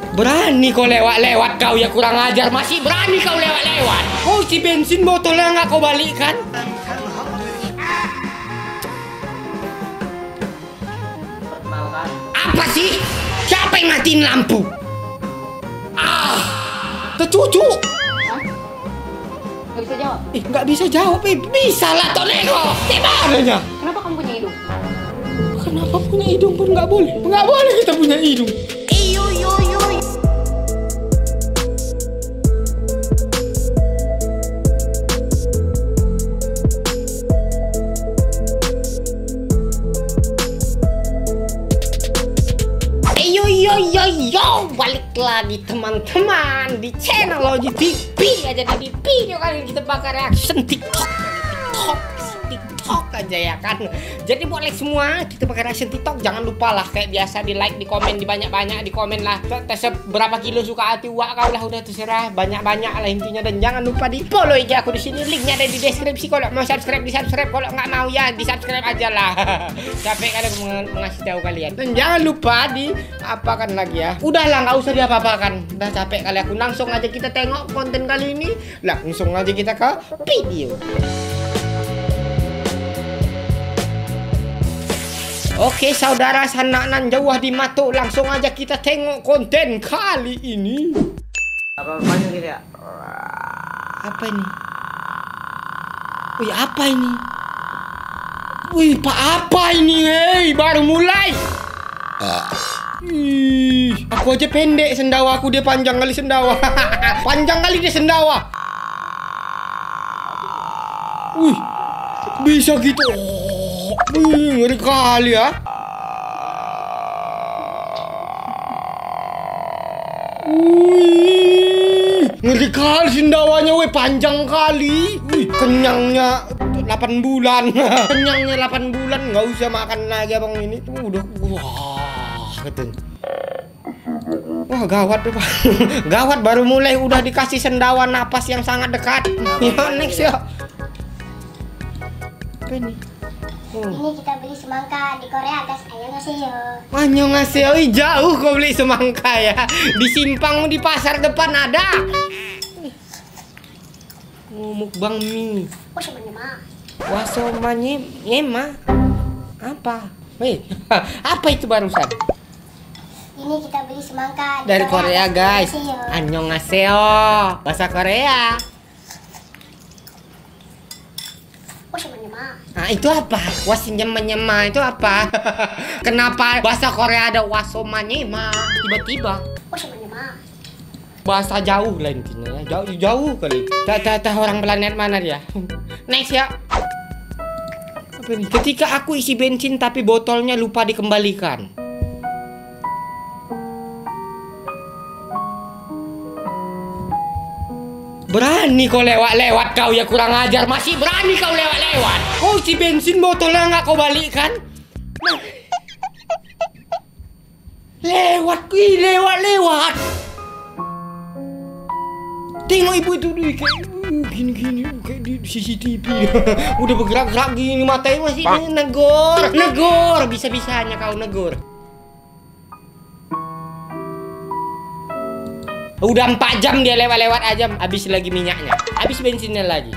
Berani kau lewat-lewat kau ya, kurang ajar. Masih berani kau lewat-lewat. Oh, si bensin botolnya nggak kau balikkan? Apa sih? Siapa yang matiin lampu? Tercucu. Nggak bisa jawab? Nggak bisa jawab. Bisa lah, Tok Nego. Gimana? Kenapa kamu punya hidung? Kenapa punya hidung pun nggak boleh? Nggak boleh kita punya hidung. Yo, balik lagi teman-teman di channel Logi TV aja. Di video kali ini kita bakal reaction TikTok aja ya kan. Jadi buat like semua, kita pakai reaction TikTok. Jangan lupa lah kayak biasa di like, di komen, di banyak-banyak di komen lah. Berapa kilo suka hati wak kau lah, udah terserah, banyak-banyak lah intinya. Dan jangan lupa di follow aja aku di sini, linknya ada di deskripsi. Kalau mau subscribe di subscribe, kalau nggak mau ya di subscribe aja lah. Capek kali ngasih tahu kalian. Dan jangan lupa di apakan lagi ya. Udahlah nggak usah diapa-apakan. Udah capek kali aku. Langsung aja kita tengok konten kali ini. Langsung aja kita ke video. Oke saudara sanak nan jauh di mata, langsung aja kita tengok konten kali ini. Apa banyak gitu ya? Apa ini? Wih, apa ini? Wih, apa ini? Hei, baru mulai. Aku aja pendek sendawa aku, dia panjang kali sendawa. Panjang kali dia sendawa. Wih, bisa gitu. Wih, ngeri kali ya. Wih, ngeri kali sendawanya, weh, panjang kali. Wih, kenyangnya 8 bulan. Kenyangnya 8 bulan, nggak usah makan lagi abang ini. Udah, wah, katanya. Wah, gawat tuh, Pak. Gawat, baru mulai udah dikasih sendawa napas yang sangat dekat. Ya, next ya. Apa ini? Ini kita beli semangka di Korea guys, annyeonghaseyo. Annyeonghaseyo, jauh kau beli semangka ya. Di simpang di pasar depan ada. Mukbang mie. Wasomanye nyema. Apa? Weh, apa itu barusan? Ini kita beli semangka dari Korea guys. Annyeonghaseyo, bahasa Korea. Nah itu apa? Wasinyema itu apa? Kenapa bahasa Korea ada wasomanyema tiba-tiba? Bahasa jauh lah intinya ya. Jauh kali. Tata orang planet mana dia? Next ya. Apa ini? Ketika aku isi bensin tapi botolnya lupa dikembalikan. Berani kau lewat-lewat kau ya, kurang ajar. Masih berani kau lewat-lewat. Kau si bensin botolnya nggak kau balikkan? Lewat lewat. Tengok ibu itu kayak gini kayak di CCTV. Udah bergerak-gerak gini, matanya masih negor. Bisa-bisanya kau negor. Udah 4 jam dia lewat-lewat aja, habis lagi minyaknya, habis bensinnya lagi.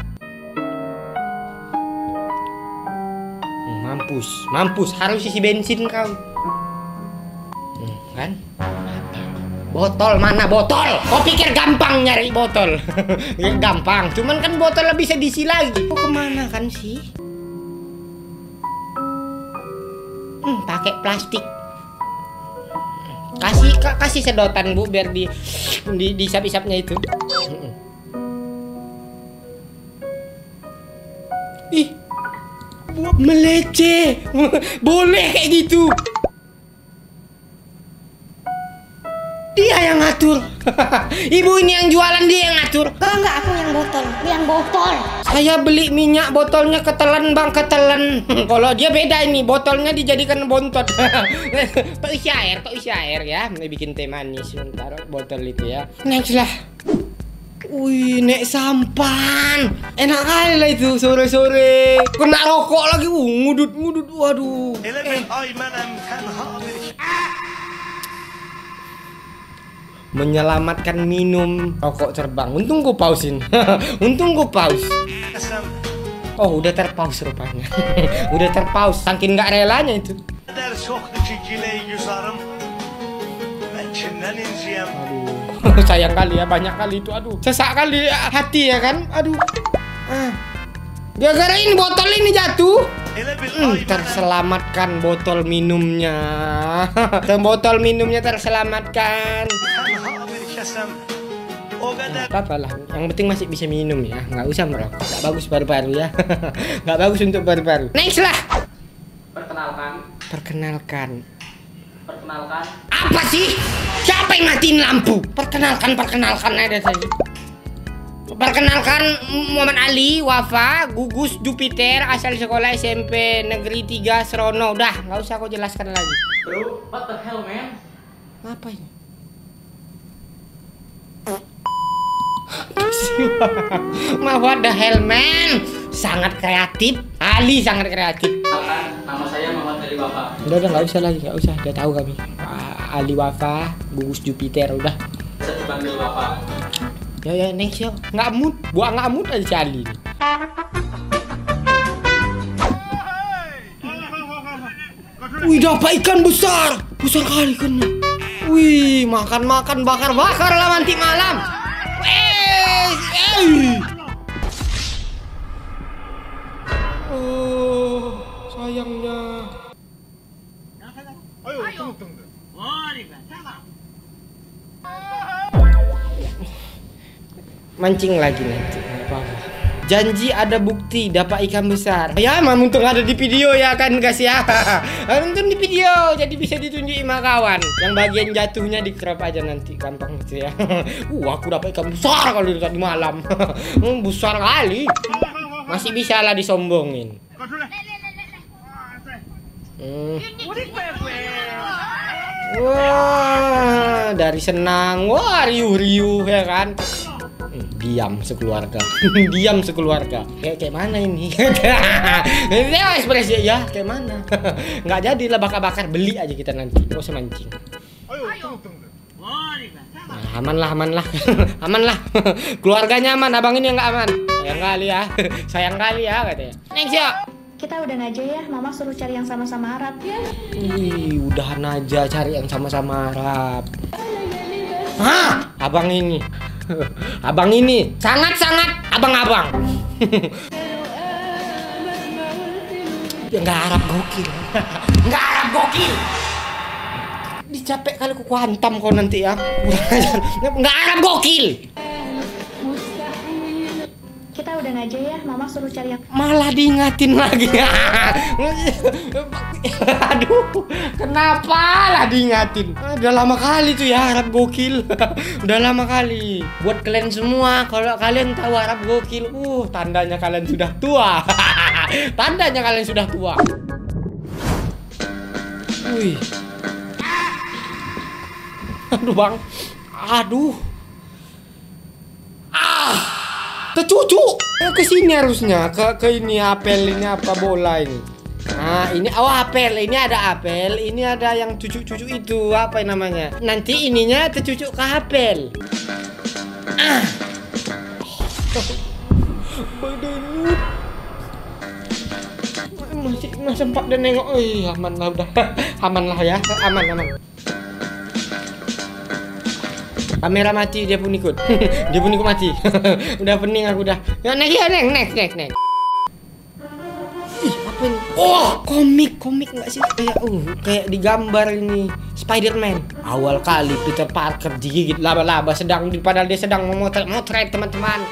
Mampus, harus isi bensin kau. Kan? Botol mana botol? Kau pikir gampang nyari botol? Ya, gampang, cuman kan botolnya bisa diisi lagi. Kau kemana kan sih? Pakai plastik. Kasih sedotan Bu biar di isap-isapnya itu. Ih, meleceh. Boleh kayak gitu. Dia yang ngatur. Ibu ini yang jualan, dia yang ngatur. Enggak, aku yang botol. Saya beli minyak botolnya ketelan bang, ketelan. Kalau dia beda ini, botolnya dijadikan bontot. Pak isi air ya. Bikin teh manis, taruh botol itu ya. Next lah. Wih, nek sampan. Enak kali lah itu sore-sore. Kena rokok lagi, ngudut. Waduh. menyelamatkan minum rokok terbang. Untung gue pausin. Untung gue pause. Oh, udah terpause rupanya. Udah terpause. Saking nggak relanya itu. Aduh, sayang kali ya, banyak kali itu. Aduh, sesak kali hati ya kan. Aduh. Gara-gara ini botol ini jatuh. Terselamatkan botol minumnya. Botol minumnya terselamatkan. Apa lah, yang penting masih bisa minum ya, nggak usah merokok. Nggak bagus baru-baru ya. Nggak bagus untuk baru-baru. Next lah. Perkenalkan. Apa sih? Siapa yang matiin lampu? Perkenalkan ada tadi. Perkenalkan, Muhammad Ali Wafa, gugus Jupiter, asal sekolah SMP Negeri 3 Serono. Udah, nggak usah kau jelaskan lagi. Bro, what the hell, man? Apa ini? What the hell, man? Sangat kreatif. Ali sangat kreatif. Nama saya Muhammad Ali Wafa. Udah, nggak usah lagi, nggak usah. Udah tahu kami. Ali Wafa, gugus Jupiter, udah. Saya dipanggil Wafa. Ya, next ya. Nggak mood. Buat nggak mood aja si Ali. Wih, dapat ikan besar. Besar kali kan. Wih, makan bakar lah nanti malam. Oh, sayangnya. Mancing lagi nanti, apa-apa. Janji ada bukti dapat ikan besar. Ya, emang untung ada di video ya kan guys ya. Untung di video, jadi bisa ditunjukin sama kawan. Yang bagian jatuhnya di crop aja nanti, gampang gitu ya. Aku dapat ikan besar kalau tadi malam. Besar kali. Masih bisa lah disombongin. Wah, dari senang, wah riuh ya kan. Diam sekeluarga. Diam sekeluarga. Kayak mana ini? Ini ekspresi ya, kayak mana? Nggak jadi lah, bakar-bakar, beli aja kita nanti. Nggak usah mancing. Nah, aman lah. Aman lah. Keluarganya aman, abang ini nggak aman. Sayang kali ya katanya. Next ya. Kita udah aja ya, Mama suruh cari yang sama-sama Arab ya. Udahan aja cari yang sama-sama Arab. Hah, abang ini. Abang ini sangat-sangat abang-abang. Nggak Arab gokil. Nggak Arab gokil. Dicapek kali ku kuantam kau nanti ya. Nggak Arab gokil. Kita udah aja ya, Mama suruh cari yang... Malah diingatin lagi. Aduh, kenapa lah diingatin? Udah lama kali tuh ya Arab gokil. Udah lama kali. Buat kalian semua, kalau kalian tahu Arab gokil, tandanya kalian sudah tua. Tandanya kalian sudah tua. Wih. Aduh bang. Aduh. Tercucu ke sini harusnya, ke ini apel, ini apa bola ini. Nah ini apel, ini ada apel, ini ada yang cucu-cucu itu apa namanya. Nanti ininya tercucuk ke apel. Masih sempat dan nengok. Aman lah udah. Aman lah ya, aman. Kamera mati, dia pun ikut. Dia pun ikut mati. Udah pening aku udah. Ya next. Ih, apa ini? Oh, komik nggak sih? Kayak digambar ini Spider-Man. Awal kali Peter Parker digigit laba-laba padahal dia sedang memotret teman-teman.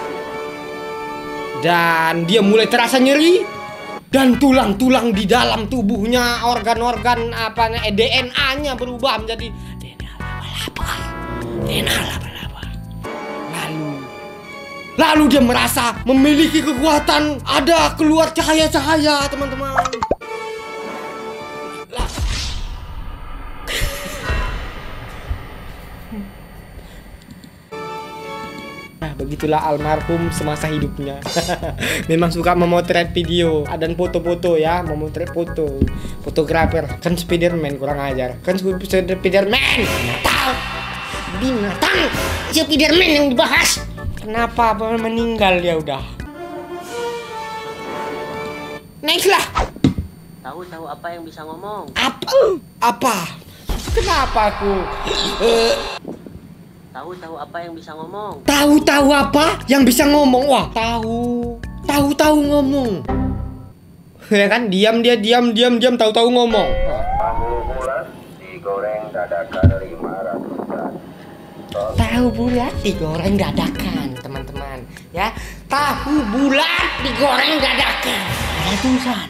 Dan dia mulai terasa nyeri. Dan tulang-tulang di dalam tubuhnya, organ-organ DNA-nya berubah menjadi DNA laba-laba. Lalu dia merasa memiliki kekuatan, ada keluar cahaya-cahaya, teman-teman. Nah, begitulah almarhum semasa hidupnya. Memang suka memotret video dan foto-foto ya, memotret fotografer. Kan Spiderman kurang ajar. Kan Spiderman. Tahu. Binatang Spiderman yang dibahas. Kenapa meninggal dia udah? Next lah. Tahu apa yang bisa ngomong? Apa? Kenapa aku? Tahu apa yang bisa ngomong? Tahu apa yang bisa ngomong? Wah, tahu ngomong. Ya kan, diam, tahu ngomong. Tahu bulat digoreng dadakan 500. Tahu bulat digoreng dadakan, teman-teman. Ya, tahu bulat digoreng dadakan. Ada tulisan.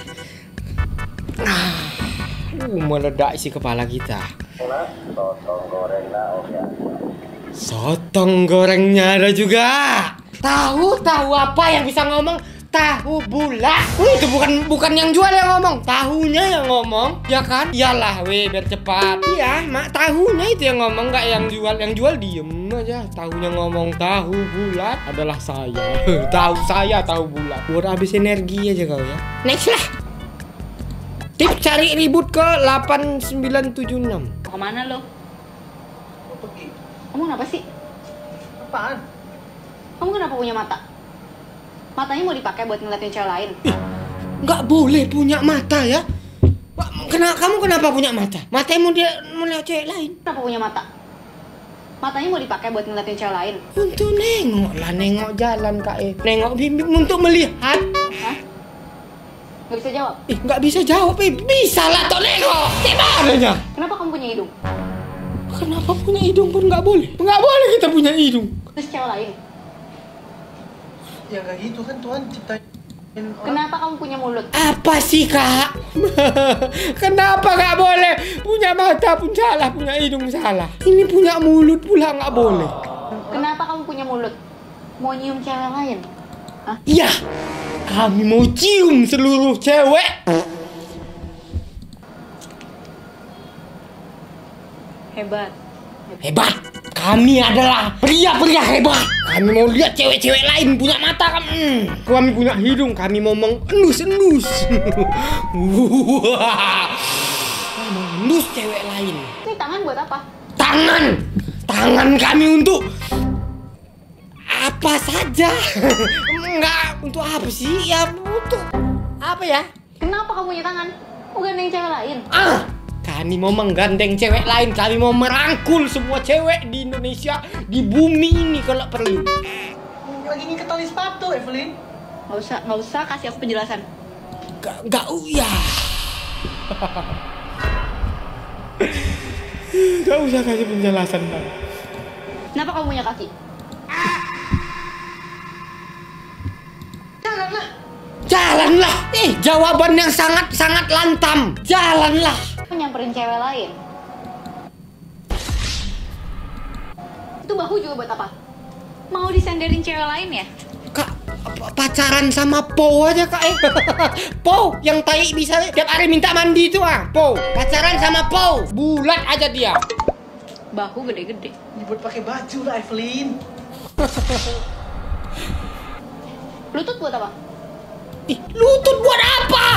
Meledak isi kepala kita. Sotong gorengnya oke. Sotong gorengnya ada juga. Tahu apa yang bisa ngomong? Tahu bulat. Itu bukan yang jual yang ngomong, tahunya yang ngomong, ya kan? Iyalah, biar cepat. Iya, mak tahunya itu yang ngomong, nggak yang jual. Yang jual diem aja. Tahunya ngomong, tahu bulat adalah saya. tahu bulat. Buat habis energi aja kau ya. Next lah. Tips cari ribut ke 8976. Mau kemana lo? Mau pergi. Kamu kenapa sih? Apaan? Kamu kenapa punya mata? Matanya mau dipakai buat ngeliatin cewek lain? Nggak boleh punya mata ya. Kamu kenapa punya mata? Matanya mau lihat cewek lain. Kenapa punya mata? Matanya mau dipakai buat ngeliatin cewek lain? Untuk nengok jalan kak. Nengok bimbing untuk melihat. Hah? Gak bisa jawab? Nggak bisa jawab. Bisa lah toh nengok. Gimana? Kenapa kamu punya hidung? Kenapa punya hidung pun nggak boleh? Nggak boleh kita punya hidung. Terus cewek lain? Ya nggak gitu kan, Tuhan ciptain orang. Kenapa kamu punya mulut? Apa sih kak? Kenapa nggak boleh? Punya mata pun salah, punya hidung salah. Ini punya mulut pula nggak boleh. Kenapa kamu punya mulut? Mau nyium cewek lain? Hah? Iya, kami mau cium seluruh cewek. Hebat. Hebat. Kami adalah pria-pria hebat. Kami mau lihat cewek-cewek lain punya mata kami. Kami punya hidung. Kami mau mengendus-endus. Mengendus cewek lain. Ini tangan buat apa? Tangan kami untuk apa saja. Enggak, untuk apa sih? Ya untuk apa ya? Kenapa kamu punya tangan? Mau gandeng cewek lain? Kami mau menggandeng cewek lain. Kami mau merangkul semua cewek di Indonesia, di bumi ini kalau perlu. Lagi ngikat tali sepatu, Evelyn. Nggak usah kasih aku penjelasan. Gak ya. Gak usah kasih penjelasan bang. Kenapa kamu punya kaki? Jalanlah. Jawaban yang sangat lantam. Jalanlah. Kamu nyamperin cewek lain? Itu bahu juga buat apa? Mau disenderin cewek lain ya? Kak, pacaran sama Po aja kak. Po yang tai bisa tiap hari minta mandi itu Po. Pacaran sama Po, bulat aja dia. Bahu gede-gede. Buat pakai baju lah, Evelyn. Lutut buat apa? Lutut buat apa?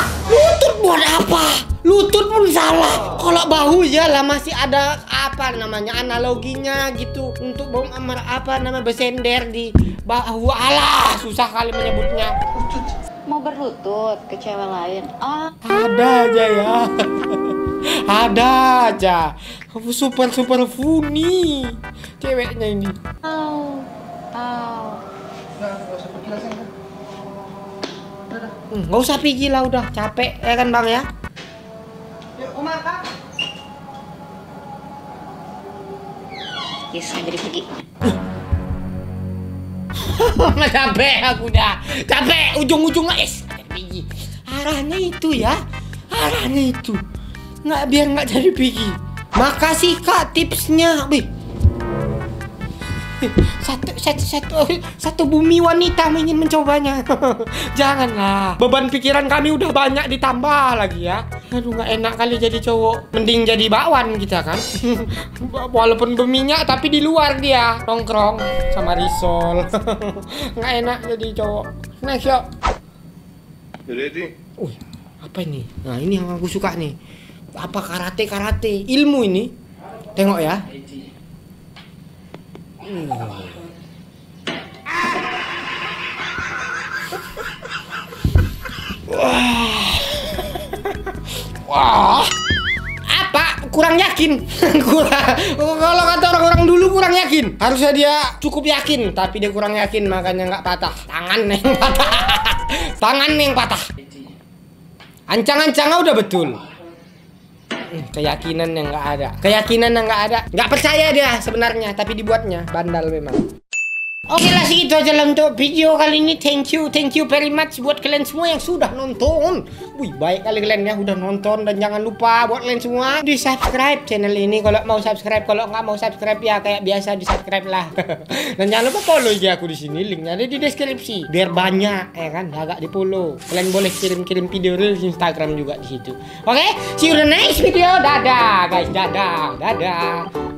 Lutut pun salah. Kalau bahu ya lah masih ada apa namanya analoginya gitu untuk bersender di bahu. Alah, susah kali menyebutnya. Mau berlutut ke cewek lain? Ada aja ya. Ada aja. Kamu super funny ceweknya ini. Nggak usah pergi lah sana. Nggak usah pergi lah, udah capek ya kan bang ya. Yuk, Umar, Kak. Yes, nggak jadi pergi. Capek aku dah. Capek ujung-ujungnya jadi pergi. Arahnya itu ya. Arahnya itu. Biar nggak jadi pergi. Makasih kak tipsnya. Satu bumi wanita ingin mencobanya. Janganlah. Beban pikiran kami udah banyak ditambah lagi ya. Aduh nggak enak kali jadi cowok. Mending jadi bakwan kita kan. Walaupun berminyak tapi di luar dia nongkrong sama risol. Nggak enak jadi cowok. Next yuk. Ready? Apa ini? Nah ini yang aku suka nih. Apa karate ilmu ini. Tengok ya. Wah. Apa? Kurang yakin. Kalau kata orang-orang dulu kurang yakin. Harusnya dia cukup yakin, tapi dia kurang yakin makanya nggak patah. Tangan yang patah. Tangan yang patah. Ancang-ancangnya udah betul. Keyakinan yang nggak ada. Keyakinan yang nggak ada. Nggak percaya dia sebenarnya, tapi dibuatnya. Bandal memang. Oke lah, segitu aja lah untuk video kali ini. Thank you very much buat kalian semua yang sudah nonton. Wih, baik kali kalian ya udah nonton. Dan jangan lupa buat kalian semua di subscribe channel ini kalau mau subscribe. Kalau nggak mau subscribe ya kayak biasa di subscribe lah. Dan jangan lupa follow IG aku di sini, linknya ada di deskripsi. Biar banyak ya kan, agak di follow. Kalian boleh kirim video di Instagram juga di situ. Oke, see you the next video. Dadah guys, dadah.